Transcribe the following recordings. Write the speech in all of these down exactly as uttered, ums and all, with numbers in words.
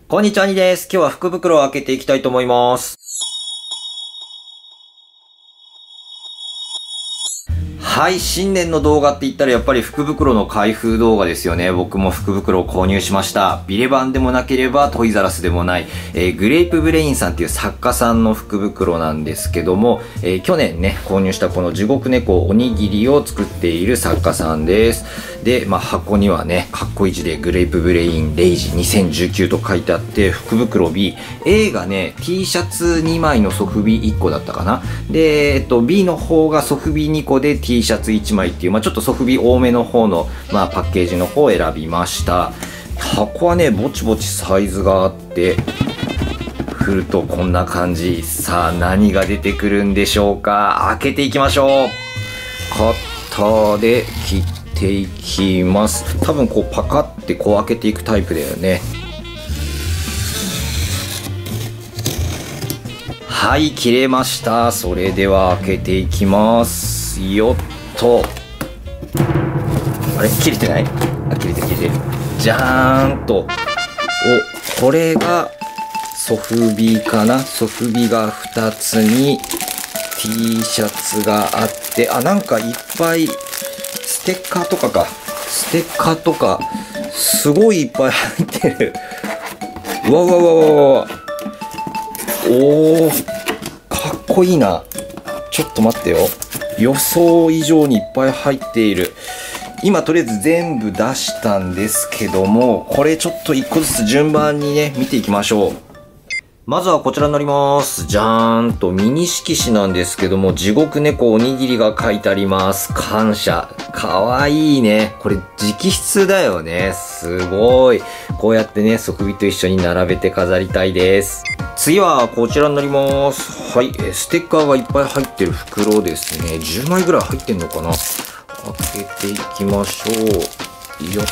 こんにちは、にです。今日は福袋を開けていきたいと思います。はい、新年の動画って言ったらやっぱり福袋の開封動画ですよね。僕も福袋を購入しました。ビレバンでもなければトイザラスでもない、えー、グレープブレインさんっていう作家さんの福袋なんですけども、えー、去年ね、購入したこの地獄猫おにぎりを作っている作家さんです。で、まあ、箱にはね、かっこいい字でグレープブレインレイジにせんじゅうきゅうと書いてあって、福袋 B、A がね、T シャツにまいのソフビいっこだったかな。で、えっと、B の方がソフビにこで T シャツいちまいっていう、まあ、ちょっとソフビ多めの方の、まあ、パッケージの方を選びました。箱はね、ぼちぼちサイズがあって、振るとこんな感じ。さあ、何が出てくるんでしょうか。開けていきましょう。カッターで切っていきます。多分こうパカってこう開けていくタイプだよね。はい、切れました。それでは開けていきます。よっと。あれ切れてない？あ、切れてる切れてる。じゃーんと。お、これがソフビかな。ソフビがふたつに T シャツがあって、あ、なんかいっぱいステッカーとかか。ステッカーとか、すごいいっぱい入ってる。うわうわうわうわうわ。おー、かっこいいな。ちょっと待ってよ。予想以上にいっぱい入っている。今とりあえず全部出したんですけども、これちょっといっこずつ順番にね、見ていきましょう。まずはこちらになります。じゃーんと、ミニ色紙なんですけども、地獄猫おにぎりが書いてあります。感謝。かわいいね。これ直筆だよね。すごい。こうやってね、ソフビと一緒に並べて飾りたいです。次はこちらになります。はい。ステッカーがいっぱい入ってる袋ですね。じゅうまいぐらい入ってんのかな。開けていきましょう。よっ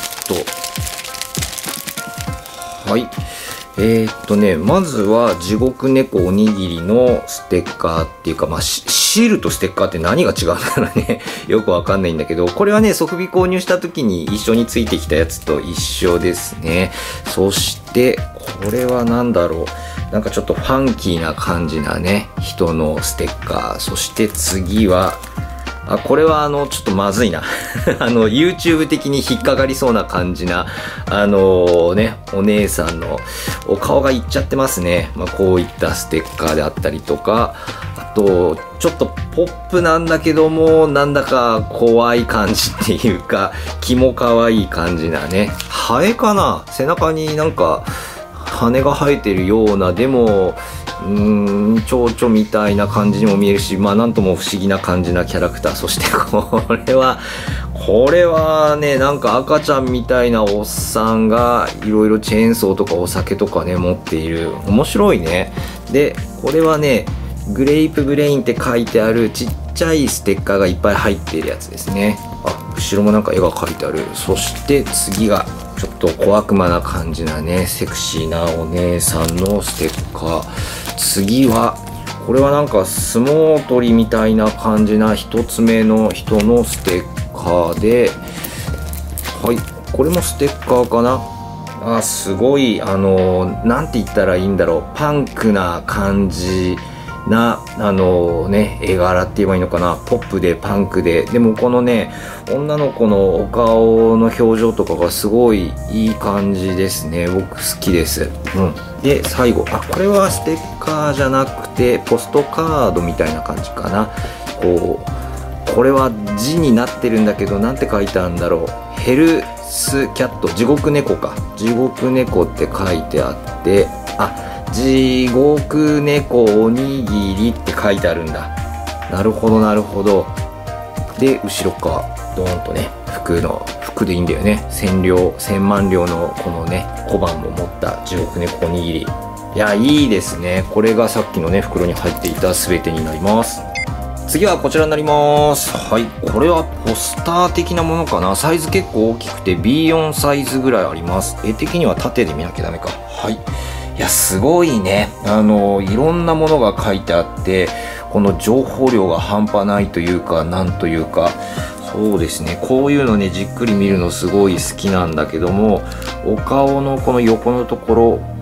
と。はい。えー、っとね、まずは地獄猫おにぎりのステッカーっていうか、まあ、シールとステッカーって何が違うんだろうね。よくわかんないんだけど、これはね、ソフビ購入した時に一緒についてきたやつと一緒ですね。そして、これは何だろう。なんかちょっとファンキーな感じなね、人のステッカー。そして次は、あ、これはあの、ちょっとまずいな。あの、YouTube 的に引っかかりそうな感じな、あのー、ね、お姉さんのお顔がいっちゃってますね。まあ、こういったステッカーであったりとか、あと、ちょっとポップなんだけども、なんだか怖い感じっていうか、気も可愛い感じなね。ハエかな？背中になんか、羽が生えてるような、でも、うーん、蝶々みたいな感じにも見えるし、まあなんとも不思議な感じなキャラクター。そしてこれは、これはね、なんか赤ちゃんみたいなおっさんがいろいろチェーンソーとかお酒とかね、持っている。面白いね。で、これはね、グレープブレインって書いてあるちっちゃいステッカーがいっぱい入っているやつですね。あ、後ろもなんか絵が描いてある。そして次が、ちょっと小悪魔な感じなね、セクシーなお姉さんのステッカー。次は、これはなんか相撲取りみたいな感じな一つ目の人のステッカーで、はい、これもステッカーかな。あ、すごい、あの、なんて言ったらいいんだろう、パンクな感じな、あのね、絵柄って言えばいいのかな。ポップでパンクで。でもこのね、女の子のお顔の表情とかがすごいいい感じですね。僕好きです。うん。で、最後。あ、これはステッカーじゃなくて、ポストカードみたいな感じかな。こう、これは字になってるんだけど、なんて書いてあるんだろう。ヘルスキャット。地獄猫か。地獄猫って書いてあって、あ、地獄猫おにぎりって書いてあるんだ。なるほどなるほど。で、後ろか、ドーンとね、服の、服でいいんだよね。千両、千万両のこのね、小判も持った地獄猫おにぎり。いや、いいですね。これがさっきのね、袋に入っていた全てになります。次はこちらになります。はい。これはポスター的なものかな。サイズ結構大きくて ビーよん サイズぐらいあります。絵的には縦で見なきゃダメか。はい。いや、すごいね。あの、いろんなものが書いてあって、この情報量が半端ないというか、なんというか、そうですね。こういうのね、じっくり見るのすごい好きなんだけども、お顔のこの横のところ、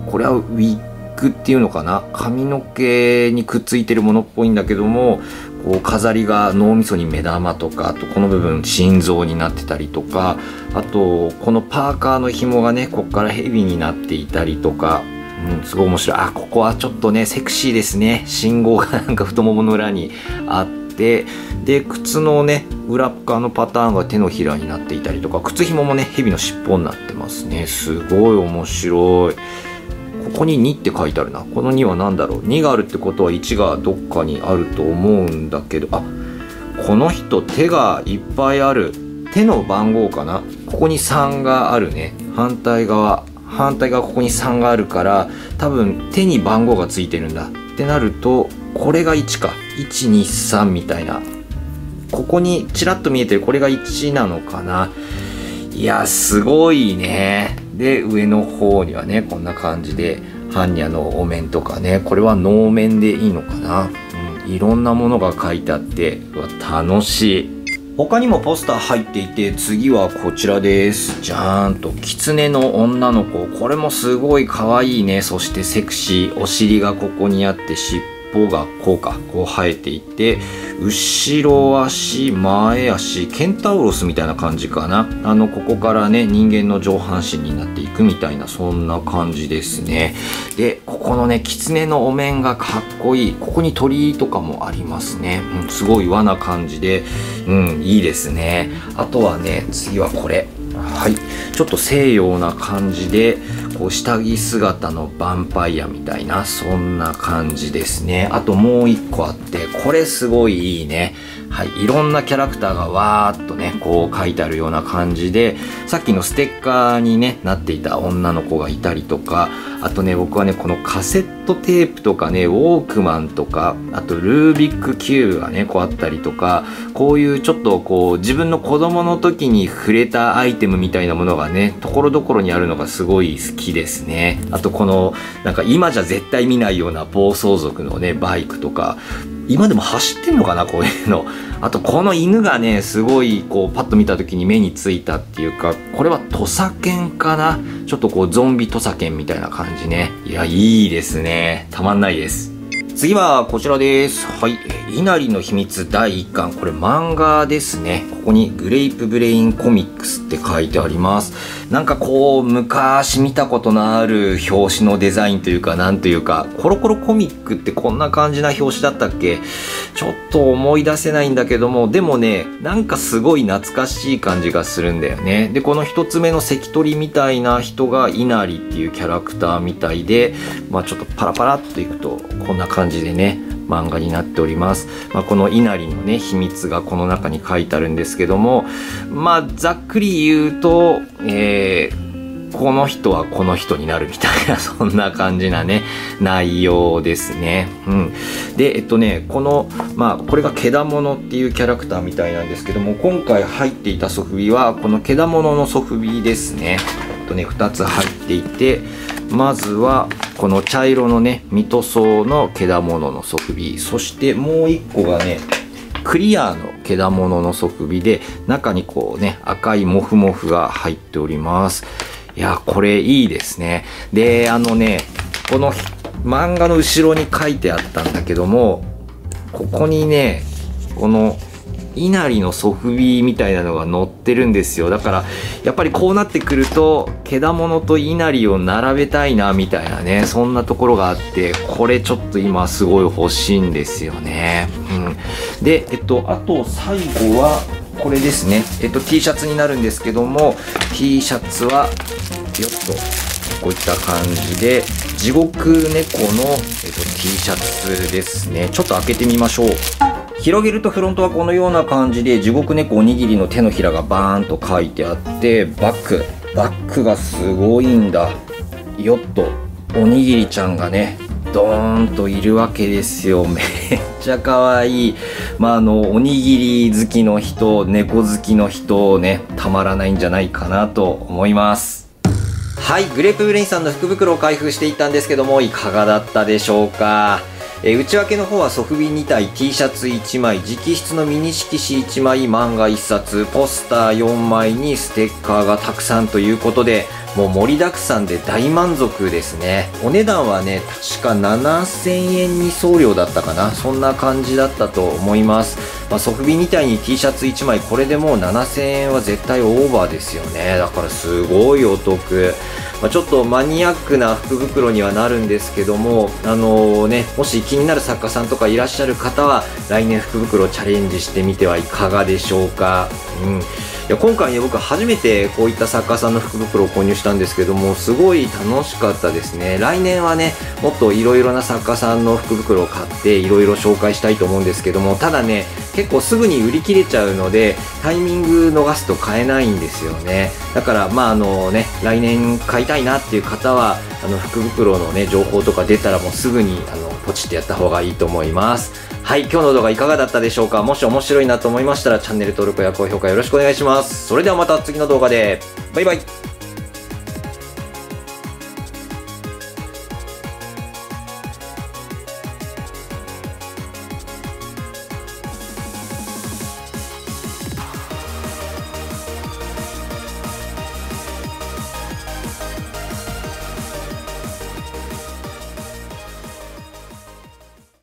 これはウィッグっていうのかな、髪の毛にくっついてるものっぽいんだけども、こう飾りが脳みそに目玉とか、あとこの部分心臓になってたりとか、あとこのパーカーの紐がねここからヘビになっていたりとか、うん、すごい面白い。あ、ここはちょっとねセクシーですね。信号がなんか太ももの裏にあって、で靴のね裏側のパターンが手のひらになっていたりとか、靴紐もねヘビの尻尾になってますね。すごい面白い。ここににって書いてあるな。このには何だろう。にがあるってことはいちがどっかにあると思うんだけど、あ、この人手がいっぱいある。手の番号かな。ここにさんがあるね。反対側反対側ここにさんがあるから、多分手に番号がついてるんだってなると、これがいちか。いちにさんみたいな。ここにちらっと見えてるこれがいちなのかな。いやすごいね。で上の方にはねこんな感じで般若のお面とかね、これは能面でいいのかな、うん、いろんなものが書いてあって、うわ楽しい。他にもポスター入っていて、次はこちらです。じゃーんと狐の女の子。これもすごい可愛いね。そしてセクシー。お尻がここにあって、尻尾がこうかこう生えていて、後ろ足前足ケンタウロスみたいな感じかな。あのここからね人間の上半身になっていくみたいな、そんな感じですね。でここのね狐のお面がかっこいい。ここに鳥居とかもありますね、うん、すごい和な感じで、うんいいですね。あとはね次はこれ、はい、ちょっと西洋な感じで、こう下着姿のヴァンパイアみたいな、そんな感じですね。あともう一個あって、これすごいいいね。はい、いろんなキャラクターがわーっとねこう書いてあるような感じで、さっきのステッカーに、ね、なっていた女の子がいたりとか、あとね僕はねこのカセットテープとかねウォークマンとか、あとルービックキューブがねこうあったりとか、こういうちょっとこう自分の子供の時に触れたアイテムみたいなものがねところどころにあるのがすごい好きですね。あとこのなんか今じゃ絶対見ないような暴走族のねバイクとか、今でも走ってんのかなこういうの。あとこの犬がねすごいこうパッと見た時に目についたっていうか、これは土佐犬かな。ちょっとこうゾンビ土佐犬みたいな感じね。いやいいですね。たまんないです。次はこちらです。はい。稲荷の秘密だいいっかん。これ漫画ですね。ここにグレイプブレインコミックスって書いてあります。なんかこう、昔見たことのある表紙のデザインというか、なんというか、コロコロコミックってこんな感じな表紙だったっけ？ちょっと思い出せないんだけども、でもね、なんかすごい懐かしい感じがするんだよね。で、この一つ目の関取みたいな人が稲荷っていうキャラクターみたいで、まあちょっとパラパラっといくと、こんな感じでね、漫画になっております。まあ、この稲荷のね秘密がこの中に書いてあるんですけども、まあざっくり言うと、えー、この人はこの人になるみたいなそんな感じなね内容ですね。うん、でえっとねこのまあこれがけだものっていうキャラクターみたいなんですけども、今回入っていたソフビはこのけだもののソフビですね。えっとねふたつ入っていて、まずはこの茶色のねミトソウのけだもののソフビ、そしてもう一個がねクリアのけだもののソフビで、中にこうね赤いモフモフが入っております。いやこれいいですね。であのねこの漫画の後ろに書いてあったんだけども、ここにねこの稲荷のソフビみたいなのが載ってるんですよ。だからやっぱりこうなってくるとけだものと稲荷を並べたいなみたいなね、そんなところがあって、これちょっと今すごい欲しいんですよね。うん、でえっとあと最後はこれですね。えっと T シャツになるんですけども、 T シャツはよっとこういった感じで地獄猫の、えっと、T シャツですね。ちょっと開けてみましょう。広げるとフロントはこのような感じで、地獄猫おにぎりの手のひらがバーンと書いてあって、バッグバッグがすごいんだよっと。おにぎりちゃんがねドーンといるわけですよ。めっちゃ可愛い。まああのおにぎり好きの人、猫好きの人ね、たまらないんじゃないかなと思います。はい、グレープブレインさんの福袋を開封していったんですけども、いかがだったでしょうか。 えー、内訳の方はソフビにたい、T シャツいちまい、直筆のミニ色紙いちまい、漫画いっさつ、ポスターよんまいにステッカーがたくさんということで、もう盛りだくさんで大満足ですね。お値段はね、確かななせんえんに送料だったかな。そんな感じだったと思います。まあ、ソフビみたいに T シャツいちまい、これでもうななせんえんは絶対オーバーですよね。だからすごいお得。まあ、ちょっとマニアックな福袋にはなるんですけども、あのー、ね、もし気になる作家さんとかいらっしゃる方は、来年福袋チャレンジしてみてはいかがでしょうか。うん。いや今回ね、僕初めてこういった作家さんの福袋を購入したんですけども、すごい楽しかったですね。来年はね、もっといろいろな作家さんの福袋を買っていろいろ紹介したいと思うんですけども、ただね、結構すぐに売り切れちゃうので、タイミング逃すと買えないんですよね。だから、まああのね、来年買いたいなっていう方は、あの福袋のね、情報とか出たらもうすぐにあのポチってやった方がいいと思います。はい、今日の動画いかがだったでしょうか。もし面白いなと思いましたらチャンネル登録や高評価よろしくお願いします。それではまた次の動画で。バイバイ。